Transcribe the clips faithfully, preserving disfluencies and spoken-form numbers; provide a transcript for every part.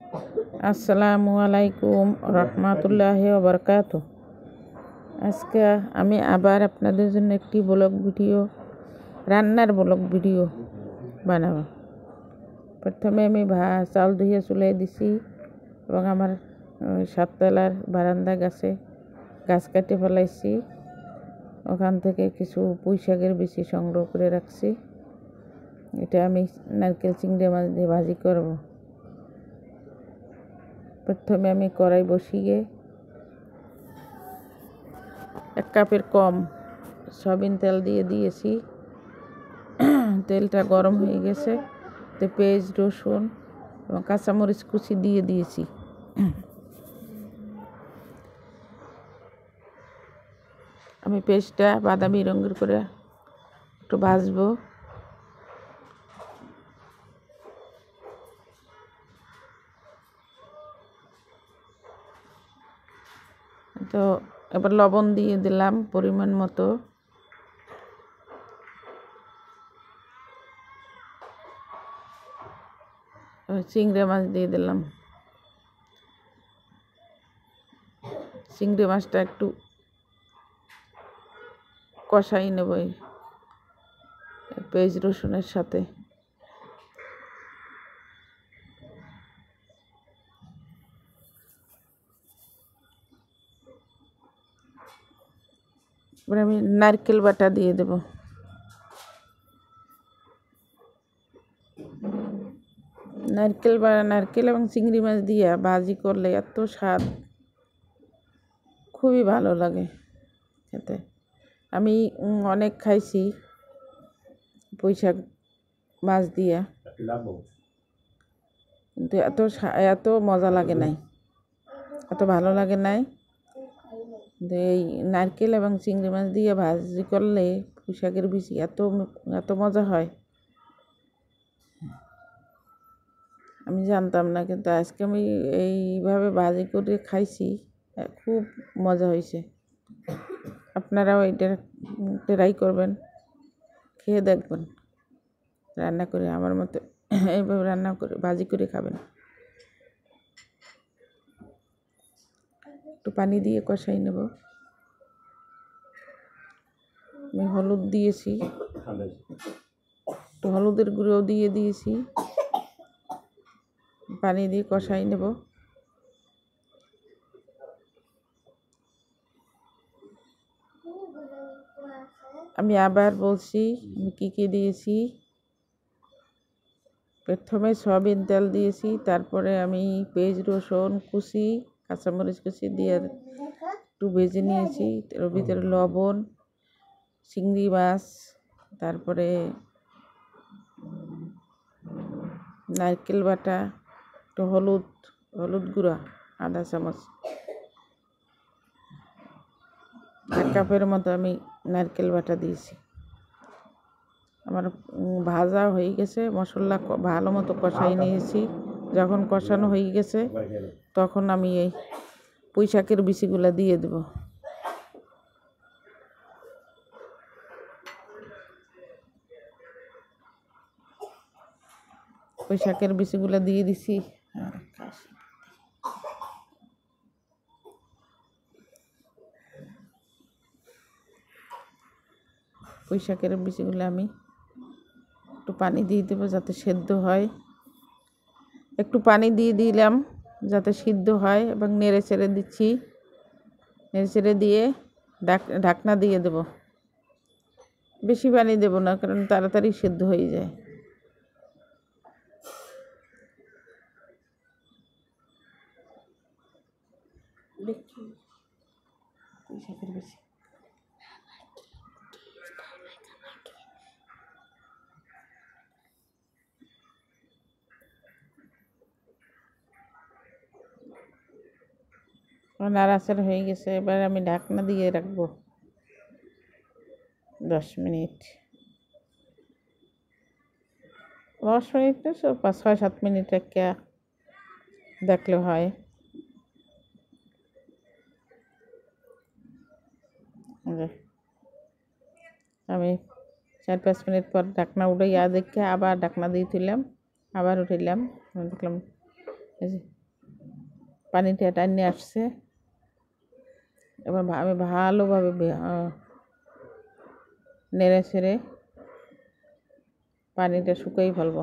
আসসালামু আলাইকুম রহমতুল্লাহি ওয়া বারাকাতুহু। আজকে আমি আবার আপনাদের জন্য একটি ব্লগ ভিডিও রান্নার ব্লগ ভিডিও বানাবো। প্রথমে আমি ভা চাউল ধুয়ে চুলাই দিছি এবং আমার সাততলার বারান্দা গাছে গাছ কাটে ফেলাইছি। ওখান থেকে কিছু পুঁই শাকের বিচি সংগ্রহ করে রাখছি। এটা আমি নারকেল চিংড়ি মাছ দিয়ে ভাজি করব। প্রথমে আমি কড়াই বসিয়ে এক কাপের কম সয়াবিন তেল দিয়ে দিয়েছি। তেলটা গরম হয়ে গেছে, তো পেঁয়াজ রসুন এবং কাঁচামরিচ কুচি দিয়ে দিয়েছি। আমি পেঁয়াজটা বাদামি রঙের করে একটু ভাজবো। তো এবার লবণ দিয়ে দিলাম পরিমাণ মতো। চিংড়ি মাছ দিয়ে দিলাম। চিংড়ি মাছটা একটু কষাই নেব পেঁয়াজ রসুনের সাথে। এবার আমি নারকেল বাটা দিয়ে দেব। নারকেল বা নারকেল এবং চিংড়ি মাছ দিয়ে ভাজি করলে এত স্বাদ, খুবই ভালো লাগে খেতে। আমি অনেক খাইছি পুঁই শাক মাছ দিয়ে, কিন্তু এত এত মজা লাগে নাই, এত ভালো লাগে নাই। এই নারকেল এবং চিংড়ি মাছ দিয়ে ভাজি করলে পুঁই শাকের বিচি এত এত মজা হয়, আমি জানতাম না, কিন্তু আজকে আমি এইভাবে ভাজি করে খাইছি, খুব মজা হয়েছে। আপনারাও এটা ট্রাই করবেন, খেয়ে দেখবেন, রান্না করে আমার মতো এইভাবে রান্না করে ভাজি করে খাবেন। একটু পানি দিয়ে কষাই নেব। আমি হলুদ দিয়েছি, একটু হলুদের গুঁড়ো দিয়ে দিয়েছি। পানি দিয়ে কষাই নেব। আমি আবার বলছি আমি কী কী দিয়েছি। প্রথমে সয়াবিন তেল দিয়েছি, তারপরে আমি পেঁয়াজ রসুন কুচি কাঁচামরিচ কুচি দিয়ে একটু ভেজে নিয়েছি। এর ভিতরে লবণ, চিংড়ি মাছ, তারপরে নারকেল বাটা, একটু হলুদ হলুদ গুঁড়া আধা চামচ, এক কাপের মতো আমি নারকেল বাটা দিয়েছি। আমার ভাজা হয়ে গেছে, মশলা ভালো মতো কষাই নিয়েছি। যখন কষানো হয়ে গেছে তখন আমি এই পুঁই শাকের বিচিগুলো দিয়ে দেব। পুঁই শাকের বিচিগুলো দিয়ে দিছি। পুঁই শাকের বিচিগুলো আমি একটু পানি দিয়ে দেবো যাতে সেদ্ধ হয়। একটু পানি দিয়ে দিলাম যাতে সিদ্ধ হয় এবং নেড়ে চেড়ে দিচ্ছি। নেড়ে চেড়ে দিয়ে ঢাকনা দিয়ে দেব। বেশি পানি দেব না, কারণ তাড়াতাড়ি সেদ্ধ হয়ে যায়। নাড়াচাড়া হয়ে গেছে, এবার আমি ঢাকনা দিয়ে রাখবো দশ মিনিট। দশ মিনিট না, পাঁচ ছয় সাত মিনিট রেখে দেখলে হয়। আমি চার পাঁচ মিনিট পর ঢাকনা উঠে ইয়া দেখে আবার ঢাকনা দিয়ে তুললাম, আবার উঠাইলাম, দেখলাম পানিটা টাইনে আসছে। এবার আমি ভালোভাবে নেড়ে ছেড়ে পানিটা শুকাই ফেলব।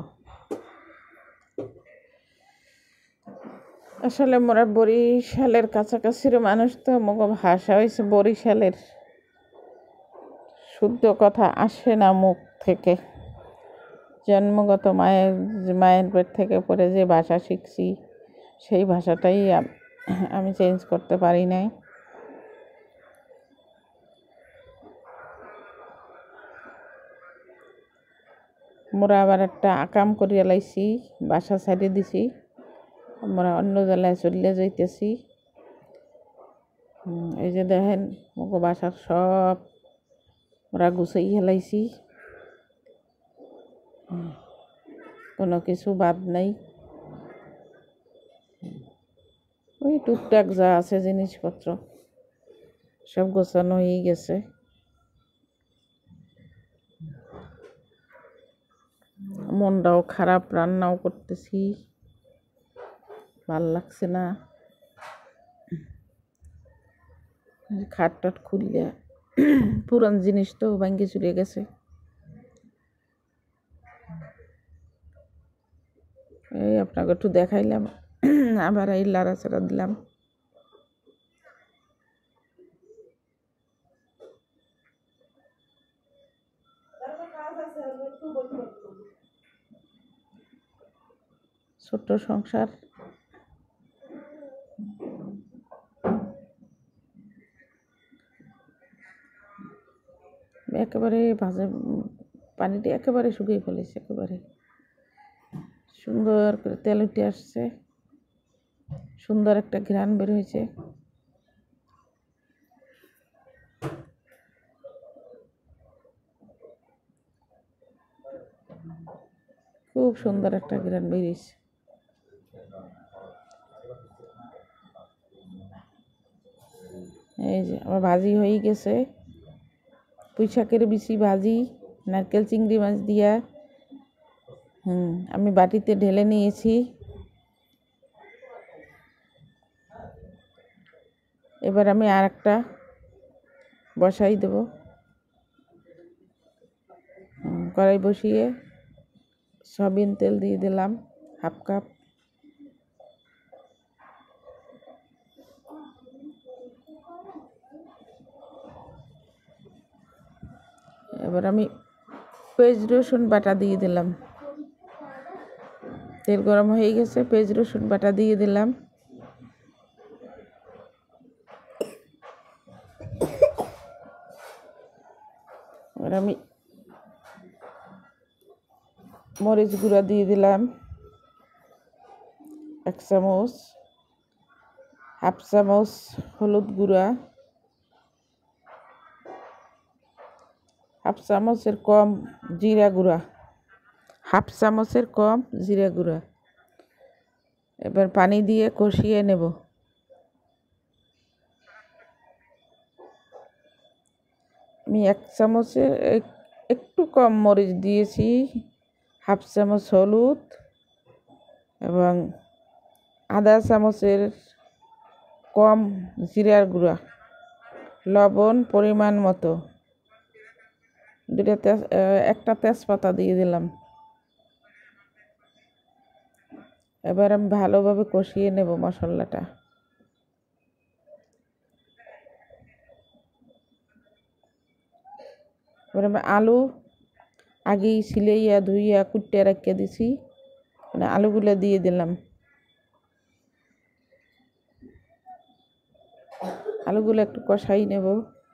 আসলে মোরা বরিশালের কাছাকাছির মানুষ, তো মগো ভাষা হয়েছে বরিশালের, শুদ্ধ কথা আসে না মুখ থেকে। জন্মগত মায়ের মায়ের পেট থেকে পড়ে যে ভাষা শিখছি, সেই ভাষাটাই আমি চেঞ্জ করতে পারি নাই। মোরা আবার একটা আকাম করিয়া লাইছি, বাসা ছাড়িয়ে দিছি, আমরা অন্য জেলায় চলে যাইতেছি। এই যে দেখেন মোকে বাসার সব ওরা গুছাই হেলাইছি, কোনো কিছু বাদ নাই। ওই টুকটাক যা আছে জিনিসপত্র সব গোছানো হয়ে গেছে। মনটাও খারাপ, রান্নাও করতেছি, ভাল লাগছে না। খাট টাট খুললে পুরান জিনিস তো ভাঙ্গে চুরে গেছে। এই আপনাকে একটু দেখাইলাম, আবার এই লাড়াচাড়া দিলাম। ছোট্ট সংসার, একেবারে ভাজা পানিটা একেবারে শুকিয়ে ফেলেছে, একেবারে সুন্দর করে তেল উঠে আসছে, সুন্দর একটা ঘ্রাণ বের হয়েছে। খুব সুন্দর একটা ঘ্রাণ বেরিয়েছে। এই যে আমার ভাজি হয়ে গেছে, পুঁই শাকের বিচি ভাজি, নারকেল চিংড়ি মাছ দিয়া হুম আমি বাটিতে ঢেলে নিয়েছি। এবার আমি আর একটা বসাই দেব, কড়াই বসিয়ে সয়াবিন তেল দিয়ে দিলাম হাফ কাপ। এবার আমি পেঁয়াজ রসুন বাটা দিয়ে দিলাম, তেল গরম হয়ে গেছে, পেঁয়াজ রসুন বাটা দিয়ে দিলাম। এবার আমি মরিচ গুঁড়া দিয়ে দিলাম এক চামচ, হাফ চামচ হলুদ গুঁড়া, হাফ চামচের কম জিরা গুঁড়া, হাফ চামচের কম জিরা গুঁড়া। এবার পানি দিয়ে কষিয়ে নেব। আমি এক চামচের একটু কম মরিচ দিয়েছি, হাফ চামচ হলুদ এবং আধা চামচের কম জিরার গুঁড়া, লবণ পরিমাণ মতো, দুটা তেজ একটা তেজপাতা দিয়ে দিলাম। এবার আমি ভালোভাবে কষিয়ে নেব মশলাটা। এবার আমি আলু আগেই সিলাইয়া ধুইয়া কুটে রাখিয়ে দিছি, মানে আলুগুলো দিয়ে দিলাম। আলুগুলো একটু কষাই নেব।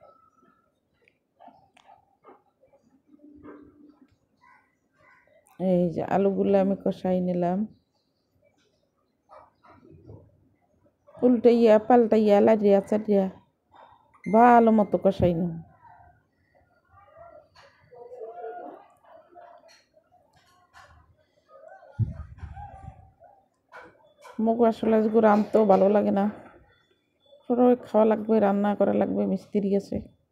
এই যে আলুগুলো আমি কষাই নিলাম, উল্টাইয়া পাল্টাইয়া লাড়িয়া চাড়িয়া ভালো মতো কষাই নেব। মুখ আসলে আজকে রাঁধতেও ভালো লাগে না, সবাই খাওয়া লাগবে, রান্না করা লাগবে, মিস্ত্রি আছে।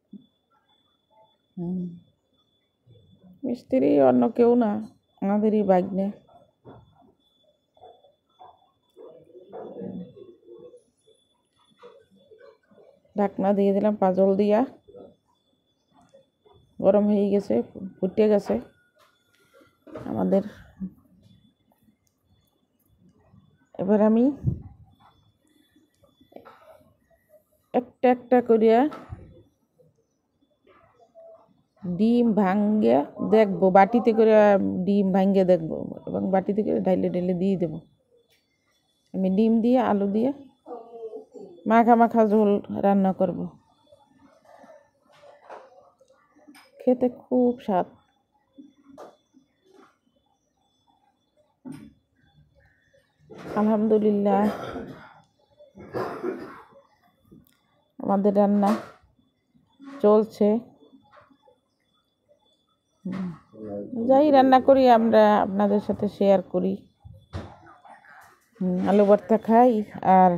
হুম মিস্ত্রি অন্য কেউ না, আমাদেরই ভাগ্নে। ঢাকনা দিয়ে দিলাম পাজল দিয়া, গরম হয়ে গেছে, ফুটে গেছে আমাদের। এবার আমি একটা একটা করিয়া ডিম ভাঙ্গে দেখবো, বাটিতে করে ডিম ভাঙ্গে দেখবো এবং বাটিতে করে ঢাইলে ঢাইলে দিয়ে দেবো। আমি ডিম দিয়ে আলু দিয়ে মাখা মাখা ঝোল রান্না করব, খেতে খুব স্বাদ। আলহামদুলিল্লাহ আমাদের রান্না চলছে। যাই রান্না করি আমরা আপনাদের সাথে শেয়ার করি। আলু ভর্তা খাই আর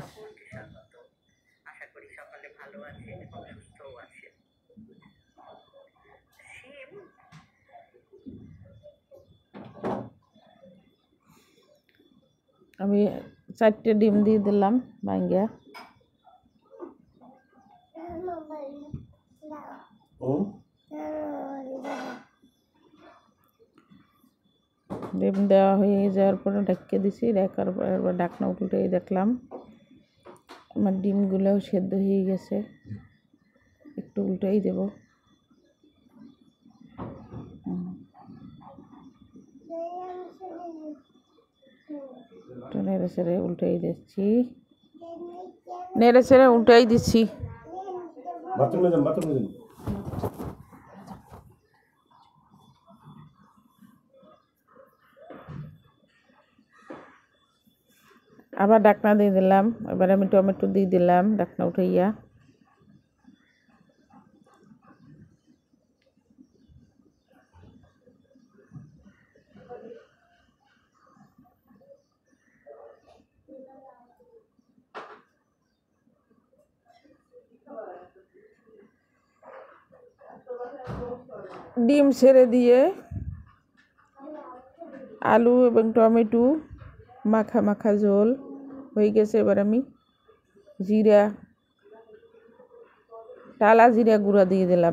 আমি চারটে ডিম দিয়ে দিলাম ভাঙ্গা। ডিম দেওয়া হয়ে যাওয়ার পরে ঢাকিয়ে দিছি, ঢাকার পর এবার ঢাকনা উল্টে দেখলাম আমার ডিমগুলোও সেদ্ধ হয়ে গেছে। একটু উল্টাই দেব, একটু নেড়ে ছেড়ে উল্টাই দিচ্ছি, নেড়ে ছেড়ে উল্টাই দিচ্ছি। আবার ঢাকনা দিয়ে দিলাম, এবার আমি টমেটো দিয়ে দিলাম ঢাকনা উঠাইয়া। ডিম ছেড়ে দিয়ে আলু এবং টমেটো মাখা মাখা ঝোল হয়ে গেছে। এবার আমি জিরা, টালা জিরা গুঁড়া দিয়ে দিলাম,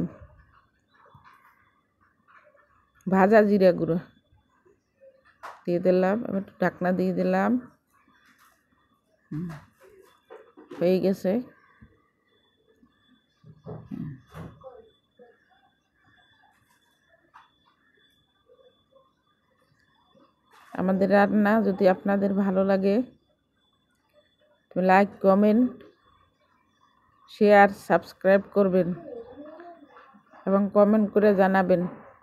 ভাজা জিরা গুঁড়া দিয়ে দিলাম। এবার ঢাকনা দিয়ে দিলাম, হয়ে গেছে। আমাদের রান্না যদি আপনাদের ভালো লাগে লাইক, কমেন্ট, শেয়ার, সাবস্ক্রাইব করবেন এবং কমেন্ট করে জানাবেন।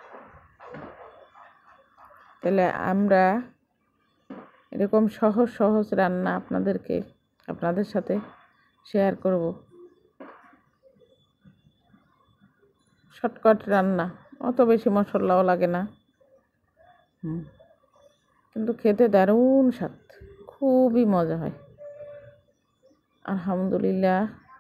তাহলে আমরা এরকম সহজ সহজ রান্না আপনাদেরকে আপনাদের সাথে শেয়ার করব। শর্টকাট রান্না, অত বেশি মশলাও লাগে না, কিন্তু খেতে দারুণ স্বাদ, খুবই মজা হয়। আলহামদুলিল্লাহ।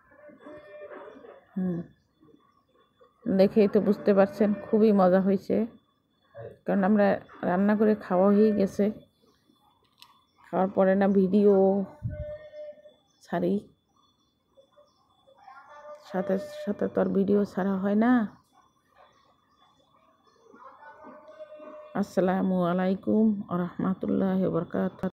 হুম দেখেই তো বুঝতে পারছেন খুবই মজা হয়েছে, কারণ আমরা রান্না করে খাওয়া হয়ে গেছে। খাওয়ার পরে না ভিডিও ছাড়ি, সাথে সাথে তো আর ভিডিও ছাড়া হয় না। আসসালামু আলাইকুম ওয়া রাহমাতুল্লাহি ওয়া বারাকাতুহু।